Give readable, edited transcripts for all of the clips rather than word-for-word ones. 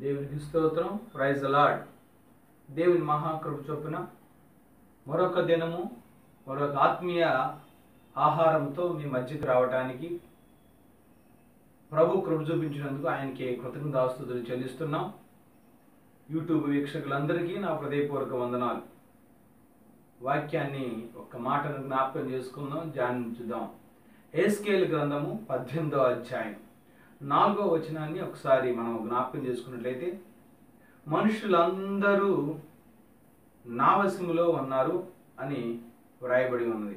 దేవునికి స్తోత్రం. Praise the Lord. దేవుని మహాకృప చొప్పున మరొక దినము మరొక ఆత్మీయ ఆహారంతో మీ మధ్యకు రావడానికి ప్రభు కృప చూపించినందుకు ఆయనకి కృతజ్ఞతాస్తుతులు చెల్లిస్తున్నాం. యూట్యూబ్ వీక్షకులందరికీ నా హృదయపూర్వక వందనాలు. వాక్యాన్ని ఒక్క మాటను జ్ఞాపకం చేసుకుందాం, ధ్యానించుదాం. ఎహెజ్కేలు గ్రంథము 18వ అధ్యాయం 4వ వచనాన్ని ఒకసారి మనం జ్ఞాపకం చేసుకున్నట్లయితే, మనుషులందరూ నా వశములో ఉన్నారు అని వ్రాయబడి ఉన్నది.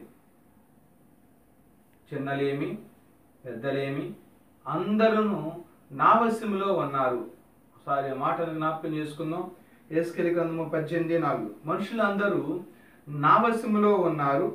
చిన్నలేమి పెద్దలేమి అందరూ నా వశములో ఉన్నారు. ఒకసారి ఆ మాటను జ్ఞాపకం చేసుకుందాం. ఎహెజ్కేలు గ్రంథము 18:4. మనుషులందరూ నా వశములో ఉన్నారు,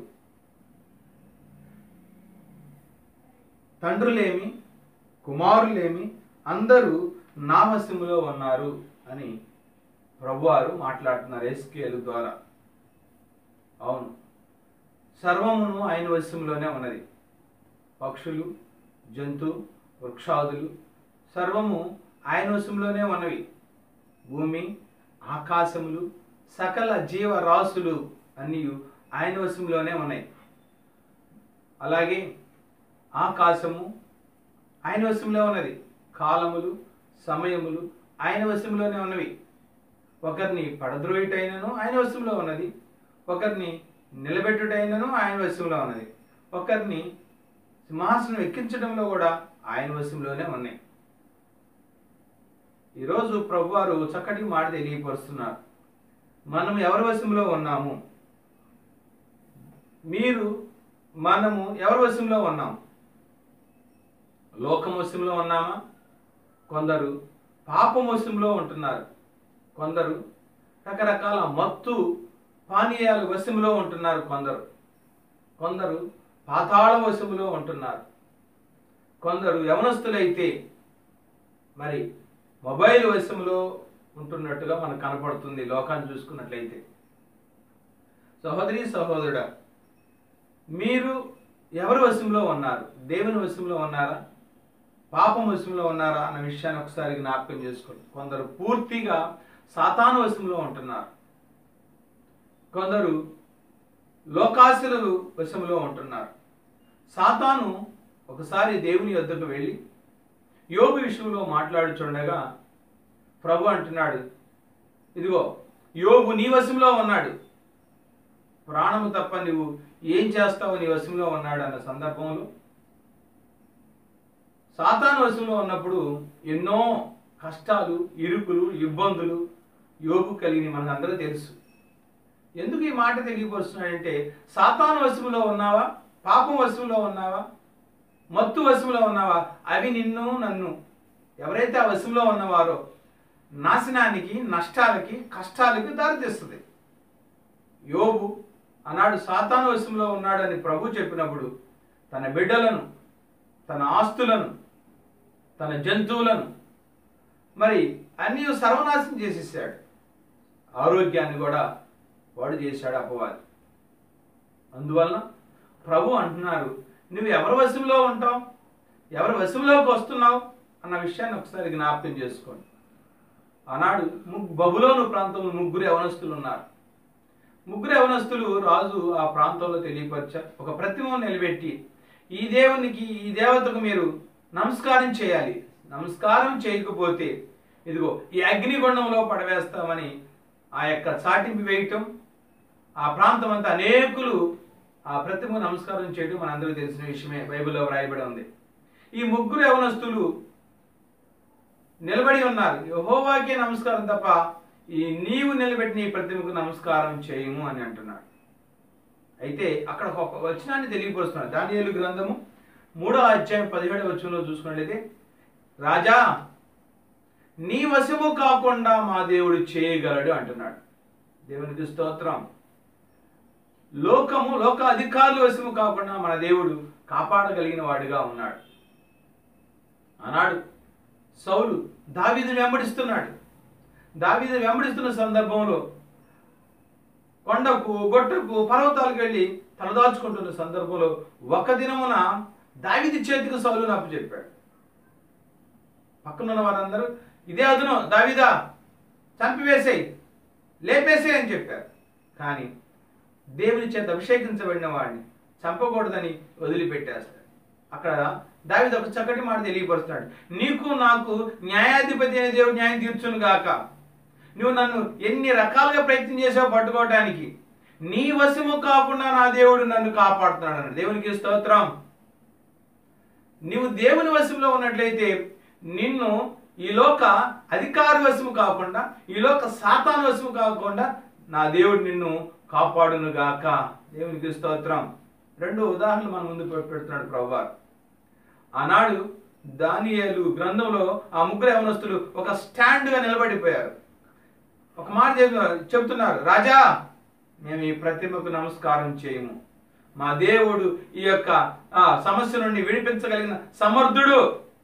తండ్రులేమి కుమారులేమి అందరూ నా వశములో ఉన్నారు అని ప్రభువారు మాట్లాడుతున్నారు ఎహెజ్కేలు ద్వారా. అవును, సర్వమును ఆయన వశంలోనే ఉన్నది. పక్షులు, జంతు, వృక్షాదులు సర్వము ఆయన వశంలోనే ఉన్నవి. భూమి, ఆకాశములు, సకల జీవరాశులు అన్నీ ఆయన వశంలోనే ఉన్నాయి. అలాగే ఆకాశము ఆయన వశంలో ఉన్నది. కాలములు, సమయములు ఆయన వశంలోనే ఉన్నవి. ఒకరిని పడద్రోయుటైనను ఆయన వశంలో ఉన్నది, ఒకరిని నిలబెట్టుటైనను ఆయన వశంలో ఉన్నది, ఒకరిని సింహాసనం ఎక్కించడంలో కూడా ఆయన వశంలోనే ఉన్నాయి. ఈరోజు ప్రభువారు చక్కటి మాట తెలియపరుస్తున్నారు. మనం ఎవరి వశంలో ఉన్నాము? మనము ఎవరి వశంలో ఉన్నాము? లోకం వశంలో ఉన్నామా? కొందరు పాపం వశంలో ఉంటున్నారు, కొందరు రకరకాల మత్తు పానీయాల వశంలో ఉంటున్నారు, కొందరు పాతాళ వశంలో ఉంటున్నారు, కొందరు యవనస్తులైతే మరి మొబైల్ వశంలో ఉంటున్నట్టుగా మనకు కనపడుతుంది లోకాన్ని చూసుకున్నట్లయితే. సహోదరి సహోదరుడా, మీరు ఎవరి వశంలో ఉన్నారు? దేవుని వశంలో ఉన్నారా? పాపం వశంలో ఉన్నారా అన్న విషయాన్ని ఒకసారి జ్ఞాపకం చేసుకోండి. కొందరు పూర్తిగా సాతాను వశంలో ఉంటున్నారు, కొందరు లోకాసుల వశంలో ఉంటున్నారు. సాతాను ఒకసారి దేవుని యొద్దకు వెళ్ళి యోబు విషయంలో మాట్లాడుచుండగా ప్రభు అంటున్నాడు, ఇదిగో యోబు నీ వశంలో ఉన్నాడు, ప్రాణము తప్ప నువ్వు ఏం చేస్తావు, నీ వశంలో ఉన్నాడు అన్న సందర్భంలో సాతాను వశంలో ఉన్నప్పుడు ఎన్నో కష్టాలు, ఇరుకులు, ఇబ్బందులు యోబు కలిగి మనకందరూ తెలుసు. ఎందుకు ఈ మాట తెలియపరుస్తున్నాడంటే, సాతాను వశంలో ఉన్నావా, పాపం వశంలో ఉన్నావా, మత్తు వశంలో ఉన్నావా, అవి నిన్ను నన్ను ఎవరైతే ఆ వశంలో ఉన్నవారో నాశనానికి, నష్టాలకి, కష్టాలకి దారితీస్తుంది. యోబు ఆనాడు సాతాను వశంలో ఉన్నాడని ప్రభు చెప్పినప్పుడు తన బిడ్డలను, తన ఆస్తులను, తన జంతువులను మరి అన్నీ సర్వనాశనం చేసేసాడు. ఆరోగ్యాన్ని కూడా వాడు చేశాడు అపవాది. అందువలన ప్రభు అంటున్నారు, నువ్వు ఎవరి వశంలో ఉంటావు, ఎవరి వశంలోకి వస్తున్నావు అన్న విషయాన్ని ఒకసారి జ్ఞాపకం చేసుకోండి. ఆనాడు బబులోను ప్రాంతంలో 3 యవనస్తులు ఉన్నారు. 3 యవనస్తులు రాజు ఆ ప్రాంతంలో తెలియపరిచారు. ఒక ప్రతిమను నిలబెట్టి, ఈ దేవునికి, ఈ దేవతకు మీరు నమస్కారం చేయాలి, నమస్కారం చేయకపోతే ఇదిగో ఈ అగ్నిగుండంలో పడవేస్తామని ఆ యొక్క చాటింపు వేయటం, ఆ ప్రాంతం అంతా అనేకులు ఆ ప్రతిమకు నమస్కారం చేయడం మనందరికీ తెలిసిన విషయమే, బైబిల్లో వ్రాయబడి ఉంది. ఈ 3 యవనస్తులు నిలబడి ఉన్నారు. యెహోవాకే నమస్కారం తప్ప ఈ నీవు నిలబెట్టిన ఈ ప్రతిమకు నమస్కారం చేయము అని అంటున్నాడు. అయితే అక్కడ ఒక వచనాన్ని తెలియపరుస్తున్నాడు. దానియేలు గ్రంథము 3వ అధ్యాయం 17వ వచనంలో చూసుకున్నట్లయితే, రాజా నీ వశము కాకుండా మా దేవుడు చేయగలడు అంటున్నాడు. దేవునికి స్తోత్రం. లోక అధికారుల వశము కాకుండా మన దేవుడు కాపాడగలిగిన వాడిగా ఉన్నాడు. ఆనాడు సౌలు దావీదును వెంబడిస్తున్నాడు. దావీదు వెంబడిస్తున్న సందర్భంలో కొండకు, గొట్టకు, పర్వతాలకు వెళ్ళి తలదాచుకుంటున్న సందర్భంలో ఒక దినమున దావీదు చేతికి సౌలును అప్పచెప్పాడు. పక్కనున్న వారందరూ ఇదే అదును దావీదా, చంపివేసేయి, లేపేసేయి అని చెప్పారు. కానీ దేవుని చేత అభిషేకించబడిన వాడిని చంపకూడదని వదిలిపెట్టేస్తాడు. అక్కడ దావీదు ఒక చక్కటి మాట తెలియపరుస్తాడు. నీకు నాకు న్యాయాధిపతి అనే దేవుడు న్యాయం తీర్చును గాక. నువ్వు నన్ను ఎన్ని రకాలుగా ప్రయత్నం చేసావు పట్టుకోవడానికి, నీ వశము కాకుండా నా దేవుడు నన్ను కాపాడుతున్నాడు అన్నాడు. దేవునికి స్తోత్రం. నీవు దేవుని వశంలో ఉన్నట్లయితే నిన్ను ఈ లోక అధికారి వశము కాకుండా, ఈ లోక సాతాను వశము కాకుండా నా దేవుడు నిన్ను కాపాడును గాక. దేవునికి స్తోత్రం. రెండు ఉదాహరణలు మన ముందు పెడుతున్నాడు ప్రభువారు. ఆనాడు దానియేలు గ్రంథంలో ఆ ముగ్గురు యవనస్తులు ఒక స్టాండ్గా నిలబడిపోయారు. ఒక మాట చెప్తున్నారు, రాజా మేము ఈ ప్రతిమకు నమస్కారం చేయము, మా దేవుడు ఈ యొక్క సమస్య నుండి విడిపించగలిగిన సమర్థుడు,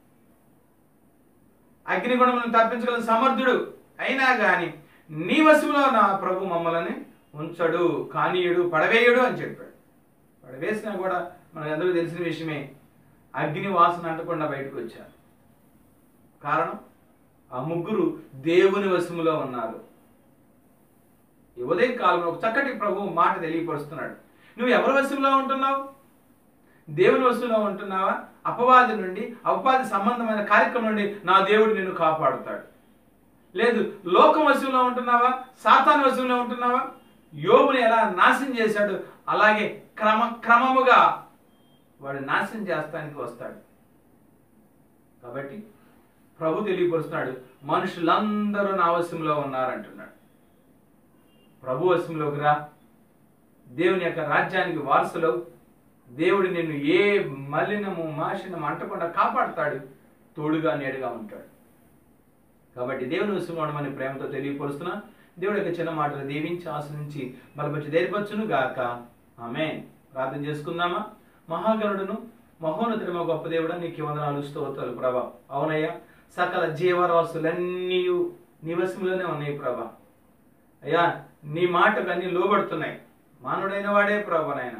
అగ్నిగుణములను తప్పించగలిగిన సమర్థుడు, అయినా కానీ నీ వశంలో నా ప్రభు మమ్మల్ని ఉంచడు, కానీయుడు, పడవేయుడు అని చెప్పాడు. పడవేసినా కూడా మనకు అందరూ తెలిసిన విషయమే, అగ్ని వాసన అంటకుండా బయటకు వచ్చారు. కారణం ఆ ముగ్గురు దేవుని వశములో ఉన్నారు. ఈ ఉదయ కాలంలో ఒక చక్కటి ప్రభు మాట తెలియపరుస్తున్నాడు. నువ్వు ఎవరి వశంలో ఉంటున్నావు? దేవుని వశంలో ఉంటున్నావా? అపవాది నుండి, అపవాది సంబంధమైన కార్యక్రమం నుండి నా దేవుడు నిన్ను కాపాడుతాడు. లేదు లోకం వశంలో ఉంటున్నావా? సాతాను వశంలో ఉంటున్నావా? యోబుని ఎలా నాశనం చేశాడు అలాగే క్రమముగా వాడు నాశనం చేస్తానికి వస్తాడు. కాబట్టి ప్రభు తెలియపరుస్తున్నాడు, మనుషులందరూ నా వశంలో ఉన్నారంటున్నాడు. ప్రభు వశంలోకి రా, దేవుని యొక్క రాజ్యానికి వారసులు. దేవుడు నిన్ను ఏ మలినము మాషినము అంటకుండా కాపాడుతాడు, తోడుగా నేడుగా ఉంటాడు. కాబట్టి దేవుని వశంలో ఉండమని ప్రేమతో తెలియపరుస్తున్నా. దేవుడి యొక్క చిన్న మాటలు దీవించి ఆశ్రయించి బలపరిచి ధైర్యపరచును గాక. ఆమేన్. ప్రార్థన చేసుకుందామా? మహాగణుడును మహోన్నతుడైన గొప్ప దేవుడా, నీకు వందనాలు స్తోత్రాలు ప్రభా. అవునయ్యా, సకల జీవరాశులన్నీ నీ వశంలోనే ఉన్నాయి ప్రభా. అయ్యా, నీ మాటకు అన్ని లోబడుతున్నాయి. మానవుడైన వాడే ప్రభా నాయన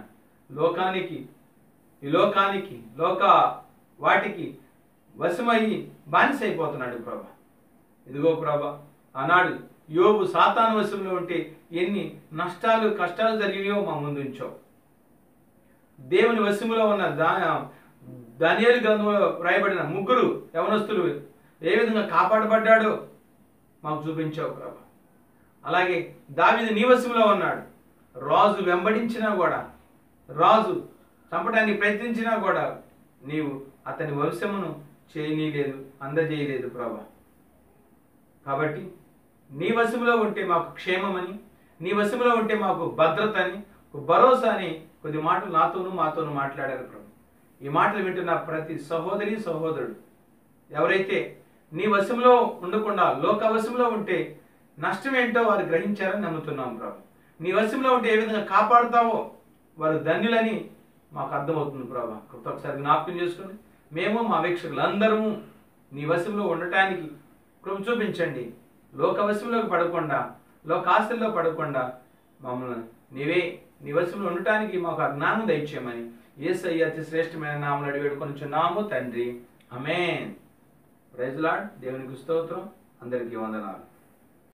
ఈ లోకానికి వాటికి వశమయ్యి బానిసైపోతున్నాడు ప్రభా. ఇదిగో ప్రభా, ఆనాడు యోబు సాతాను వశంలో ఉంటే ఎన్ని నష్టాలు కష్టాలు జరిగినాయో మా ముందు ఉంచావు. దేవుని వశములో ఉన్న దానియేలు గ్రంథంలో రాయబడిన ముగ్గురు యవనస్తులు ఏ విధంగా కాపాడబడ్డాడో మాకు చూపించావు ప్రభా. అలాగే దావీదు నీ వశంలో ఉన్నాడు. రాజు వెంబడించినా కూడా, రాజు చంపడానికి ప్రయత్నించినా కూడా నీవు అతని వంశమును చేయనీయలేదు, అందజేయలేదు ప్రభా. కాబట్టి నీ వశంలో ఉంటే మాకు క్షేమమని, నీ వశంలో ఉంటే మాకు భద్రత అని, భరోసా అని కొద్ది మాటలు మాతోనూ మాట్లాడారు ప్రభు. ఈ మాటలు వింటున్న ప్రతి సహోదరి సహోదరుడు ఎవరైతే నీ వశంలో ఉండకుండా లోక వశంలో ఉంటే నష్టం ఏంటో వారు గ్రహించారని నమ్ముతున్నాం ప్రభు. నీ వశంలో ఉంటే ఏ విధంగా కాపాడుతావో వారు ధన్యులని మాకు అర్థమవుతుంది ప్రభు. ఒకసారి జ్ఞాపకం చేసుకుని మేము మా వీక్షకులందరము నీ వశంలో ఉండటానికి కృప చూపించండి. లోక వశంలోకి పడకుండా, లోకాస్తుల్లో పడకుండా మమ్మల్ని నీ వశంలో ఉండటానికి మాకు ఆ జ్ఞానం దయచేయమని యేసయ్య అతి శ్రేష్టమైన నామములో అడిగి వేడుకొనుచున్నాము తండ్రి. ఆమేన్. Praise Lord. దేవునికి స్తోత్రం. అందరికీ వందనాలు.